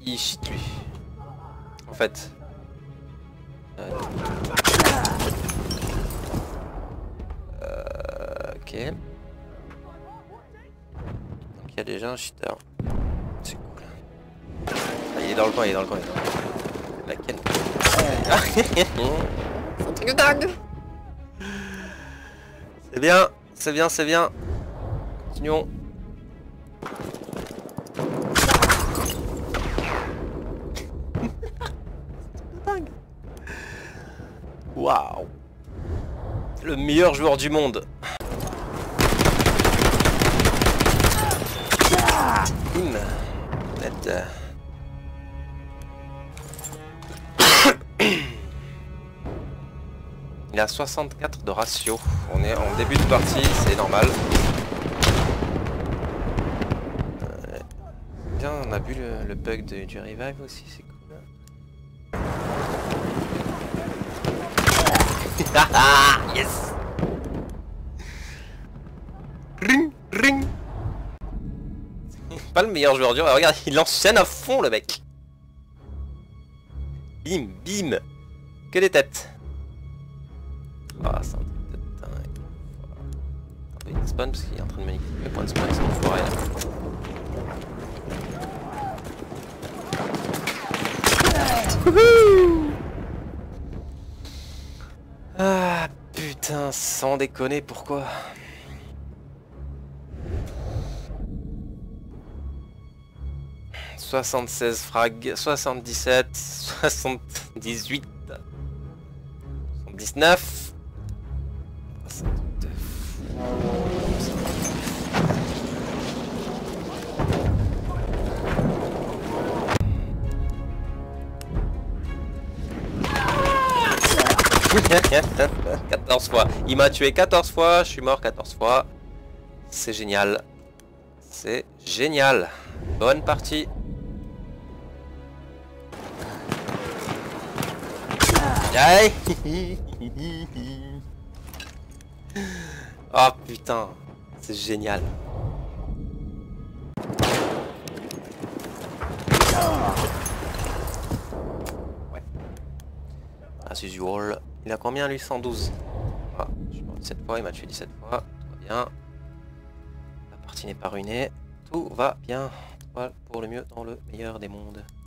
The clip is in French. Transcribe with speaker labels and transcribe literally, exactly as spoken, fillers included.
Speaker 1: il cheat lui. En fait. Euh... Euh... Ok. Donc il y a déjà un cheater. C'est cool. Ah, il est dans le coin, il est dans le coin. Il est dans le coin. La canne. C'est un truc de dingue. C'est bien, c'est bien, c'est bien. Continuons. Waouh. Le meilleur joueur du monde. Bim. Net. Il a soixante-quatre de ratio. On est en début de partie, c'est normal. Euh, bien, on a vu le, le bug de, du revive aussi, c'est cool. Yes. Ring, ring. Pas le meilleur joueur du monde. Regarde, il enchaîne à fond le mec. Bim, bim. Que des têtes. Ah, c'est un truc de dingue. Il spawn parce qu'il est en train de manipuler les points de spawn, c'est une forêt là. Ah putain, sans déconner, pourquoi? soixante-seize frags, soixante-dix-sept, soixante-dix-huit, soixante-dix-neuf. C'est un truc de fou. quatorze fois. Il m'a tué quatorze fois, je suis mort quatorze fois. C'est génial. C'est génial. Bonne partie. Aïe. Oh putain, c'est génial. Ouais. As usual. Il a combien lui? Cent douze. Ah, je suis mort dix-sept fois, il m'a tué dix-sept fois. Tout va bien. La partie n'est pas ruinée. Tout va bien. Tout va pour le mieux dans le meilleur des mondes.